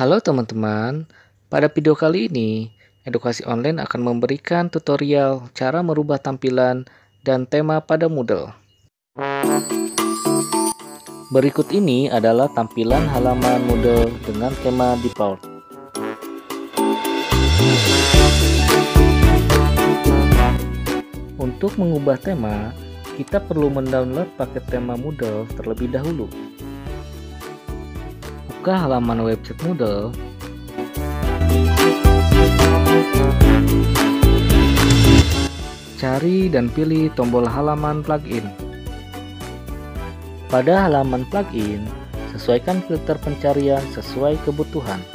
Halo teman-teman, pada video kali ini, edukasi online akan memberikan tutorial cara merubah tampilan dan tema pada Moodle. Berikut ini adalah tampilan halaman Moodle dengan tema default. Untuk mengubah tema, kita perlu mendownload paket tema Moodle terlebih dahulu. Buka halaman website Moodle. Cari dan pilih tombol halaman plugin. Pada halaman plugin, sesuaikan filter pencarian sesuai kebutuhan.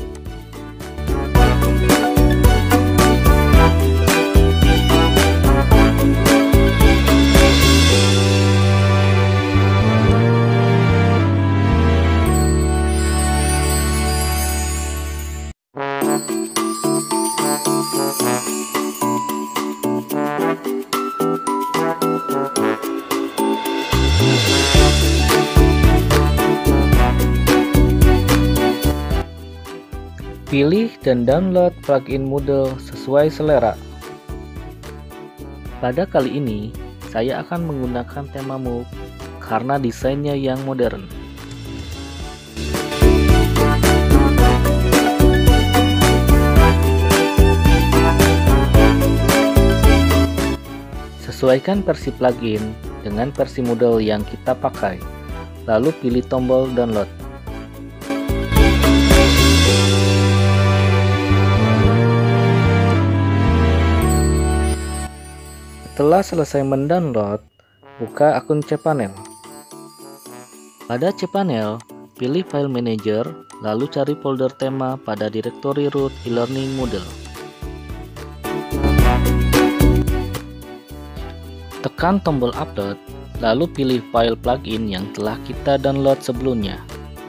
Pilih dan download plugin Moodle sesuai selera. Pada kali ini, saya akan menggunakan tema Move karena desainnya yang modern. Sesuaikan versi plugin dengan versi Moodle yang kita pakai, lalu pilih tombol download. Setelah selesai mendownload, buka akun cPanel. Pada cPanel, pilih File Manager, lalu cari folder tema pada direktori root e-learning Moodle. Tekan tombol upload, lalu pilih file plugin yang telah kita download sebelumnya.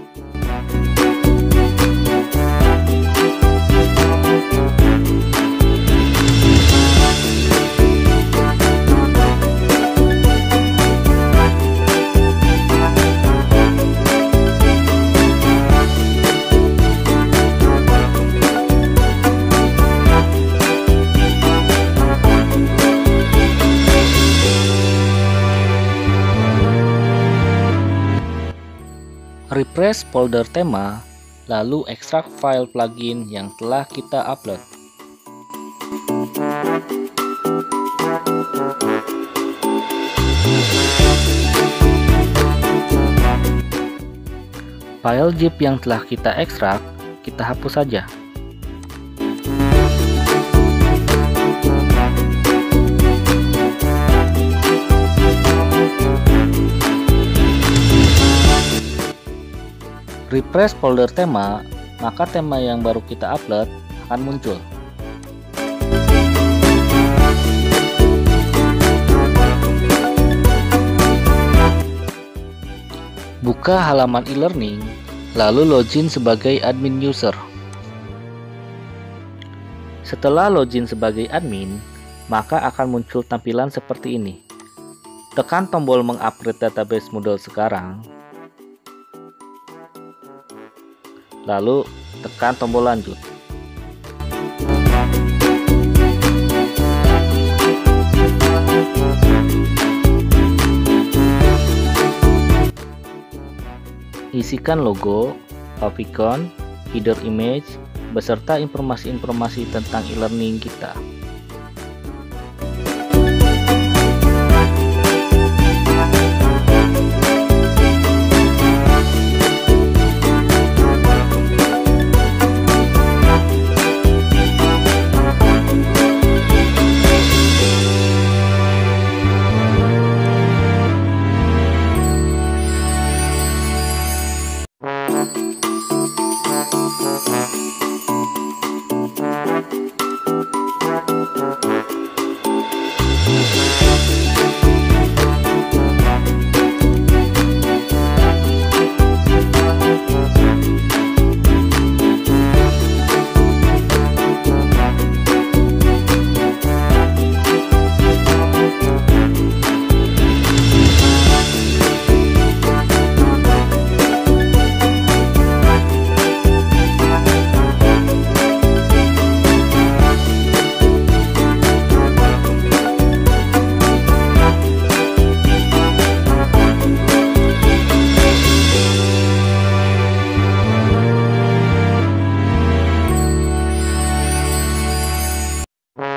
Refresh folder tema, lalu ekstrak file plugin yang telah kita upload. File zip yang telah kita ekstrak, kita hapus saja. Refresh folder tema, maka tema yang baru kita upload akan muncul. Buka halaman e-learning, lalu login sebagai admin user. Setelah login sebagai admin, maka akan muncul tampilan seperti ini. Tekan tombol mengupgrade database Moodle sekarang. Lalu tekan tombol lanjut. Isikan logo, favicon, header image, beserta informasi-informasi tentang e-learning kita.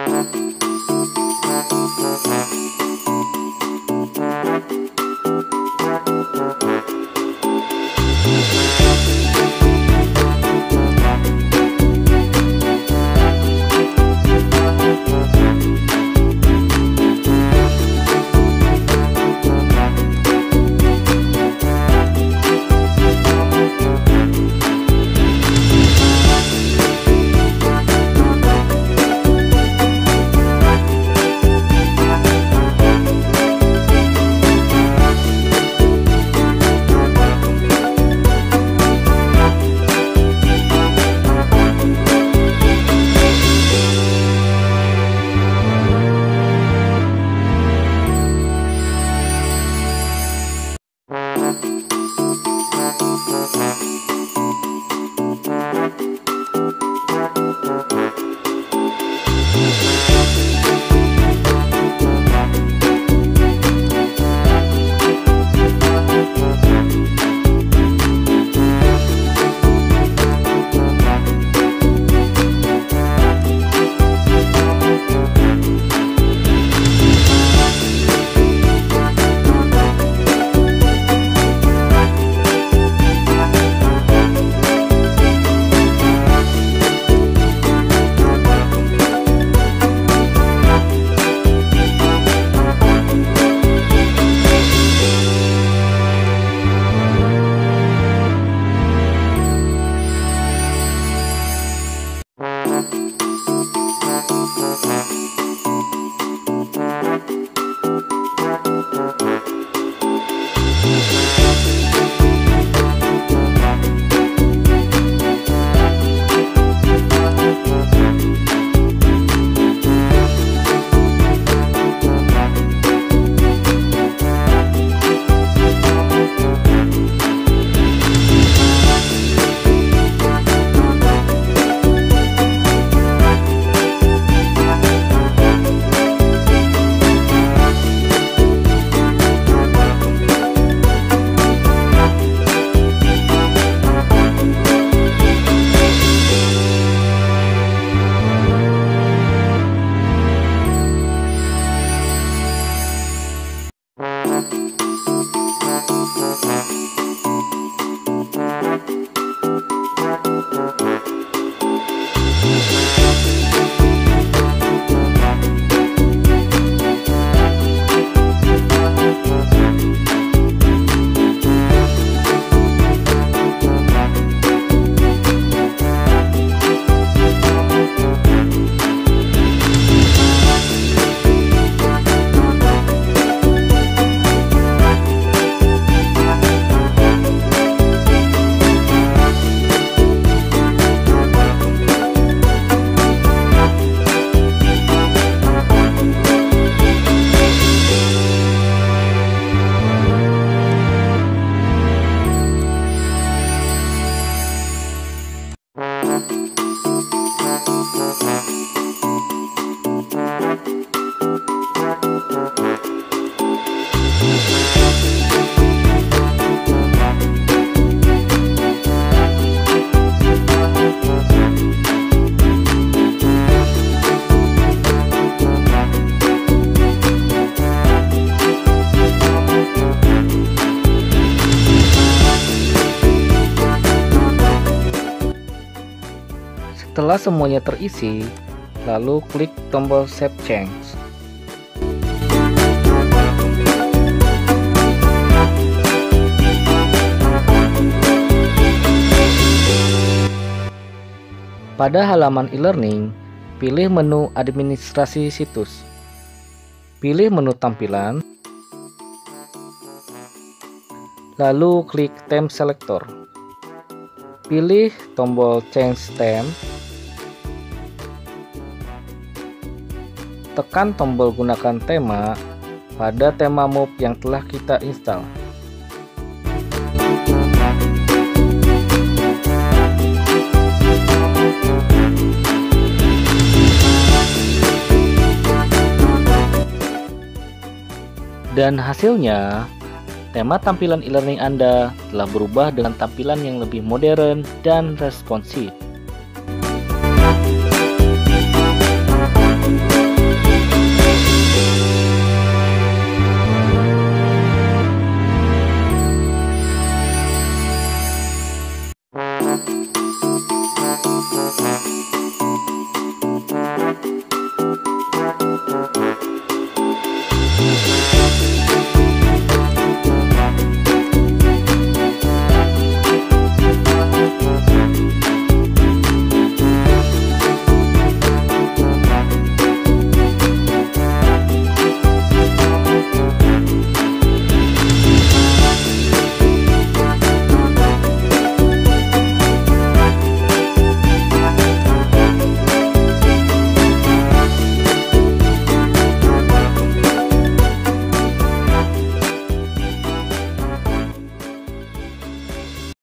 Setelah semuanya terisi, lalu klik tombol Save Change. Pada halaman e-learning, pilih menu administrasi situs. Pilih menu tampilan, lalu klik Theme Selector. Pilih tombol Change Theme. Tekan tombol gunakan tema pada tema Move yang telah kita install. Dan hasilnya, tema tampilan e-learning Anda telah berubah dengan tampilan yang lebih modern dan responsif.